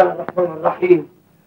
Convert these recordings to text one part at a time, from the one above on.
الله الرحمن الرحيم.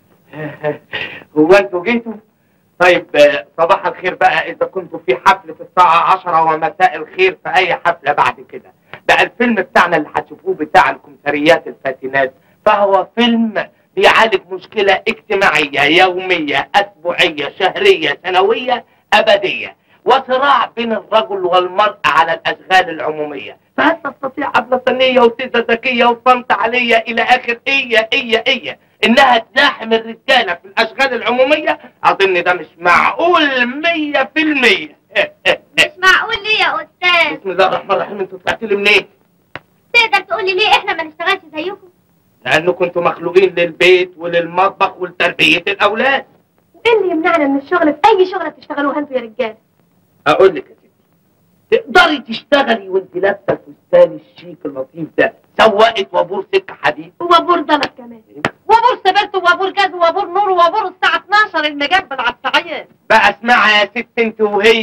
هو انتوا جيتوا؟ طيب صباح الخير بقى اذا كنتوا في حفلة الساعة 10 ومساء الخير في اي حفلة بعد كده. بقى الفيلم بتاعنا اللي هتشوفوه بتاع الكمثريات الفاتنات فهو فيلم بيعالج مشكلة اجتماعية يومية اسبوعية شهرية سنوية ابدية، وصراع بين الرجل والمرأة على الاشغال العمومية. فهل تستطيع أبلة صينية وتيزة ذكية وفهمت عليا إلى آخر إيه إنها تلاحم الرجالة في الأشغال العمومية؟ أظن ده مش معقول 100%. مش معقول ليه يا أستاذ؟ بسم الله الرحمن الرحيم. أنتوا طلعتوا لي منين؟ تقدر تقول لي ليه إحنا ما نشتغلش زيكم؟ لأنكم انتوا مخلوقين للبيت وللمطبخ ولتربية الأولاد. وإيه اللي يمنعنا من الشغل في أي شغلة تشتغلوها أنتوا يا رجالة؟ أقول لك تقدري تشتغلي وانت لابسه الفستان الشيك اللطيف ده، سواقة وابور سكه حديد وبابور ضلب كمان، وبور سبرت وبابور جاز وبابور نور وبابور الساعه 12 المجبل على الصعيد. بقى اسمعها يا ست انت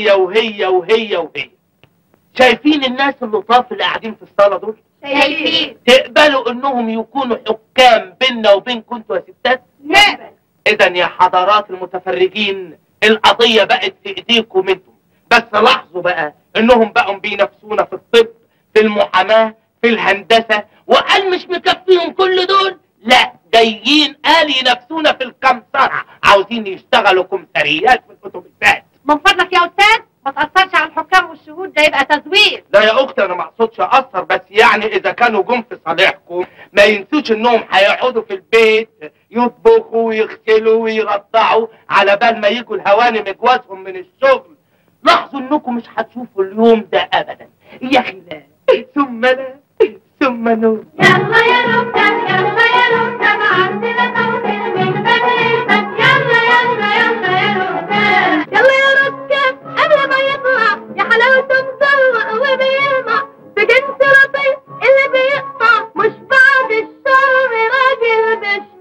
وهي شايفين الناس اللطاف اللي قاعدين في الصاله دول؟ شايفين. تقبلوا انهم يكونوا حكام بيننا وبينكم انتوا يا ستات؟ نقبل. اذا يا حضرات المتفرجين القضيه بقت في ايديكم انتم، بس لاحظوا بقى انهم بقوا بينافسونا في الطب، في المحاماه، في الهندسه، وقال مش مكفيهم كل دول، لا جايين قال ينافسونا في الكمثرة، عاوزين يشتغلوا كمثريات في الاتوبيسات. من فضلك يا استاذ ما تاثرش على الحكام والشهود، ده يبقى تزوير. لا يا اختي انا ما اقصدش اثر، بس يعني اذا كانوا جم في صالحكم ما ينسوش انهم هيقعدوا في البيت يطبخوا ويغسلوا ويرضعوا على بال ما يجوا الهوانم جوازهم من الشغل. لاحظوا انكم مش هتشوفوا اليوم ده ابدا، يا خي لا ثم لا ثم نور. يلا يا ركب يلا يا ركب عندنا توفيق من بدريتك، يلا يا ركب يلا يا ركب قبل ما يطلع يا حلاوته مزوق وبيلمع بجنس لطيف اللي بيقطع مش بعد الشر راجل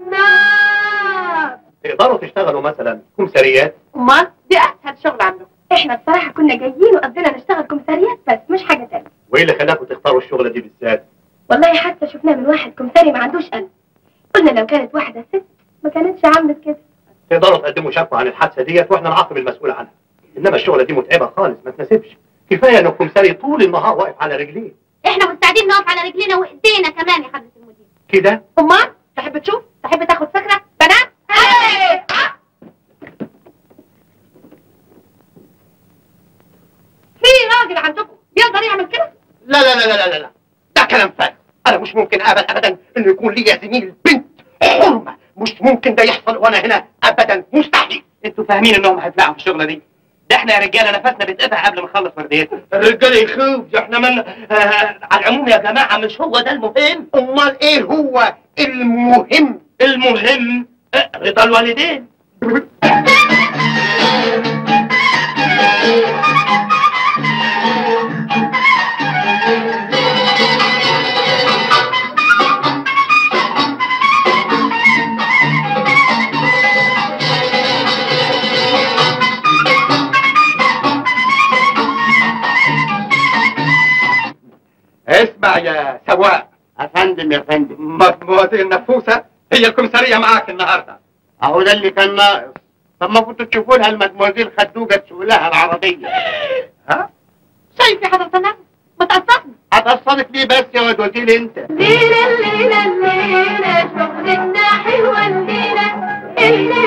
بشناب. تقدروا تشتغلوا مثلا كمثريات؟ امال دي اسهل شغل عندكم. احنا بصراحة كنا جايين وقضينا نشتغل كمثريات بس مش حاجة تانية. وايه اللي خلاكم تختاروا الشغلة دي بالذات؟ والله حتى شفناه من واحد كمثري ما عندوش قلب، قلنا لو كانت واحدة ست ما كانتش عملت كده. تقدروا تقدموا شكوى عن الحادثة ديت واحنا نعاقب المسؤول عنها، انما الشغلة دي متعبة خالص ما تناسبش. كفاية انه كمثري طول النهار واقف على رجليه. احنا مستعدين نقف على رجلينا وايدينا كمان يا حضرة المدير. كده؟ امال تحب تشوف؟ تحب تاخد فكرة؟ بنات؟ في راجل عندكم يقدر يعمل كده؟ لا ده كلام فارغ. انا مش ممكن ابدا انه يكون لي زميل بنت حرمة، مش ممكن ده يحصل وانا هنا ابدا، مستحيل. انتوا فاهمين انهم هيفلعوا في الشغله دي؟ ده احنا يا رجاله نفسنا بيتقطع قبل ما نخلص ورديتنا. الرجاله يخوف، ده احنا من على العموم يا جماعه مش هو ده المهم. امال ايه هو المهم؟ المهم رضا الوالدين. اسمع يا سواق. افندم يا فندم. مدموزيل نفوسة هي الكمثرية معاك النهارده. اهو ده اللي كان ناقص. طب ما كنتوا تشوفوا لها المدموزيل خدوجة تسوق لها العربية. ها؟ شايف يا حضرة النبي؟ ما تقصرني. هتقصرك ليه بس يا واد وزيل انت؟ ليلة شغلنا حلوة الليلة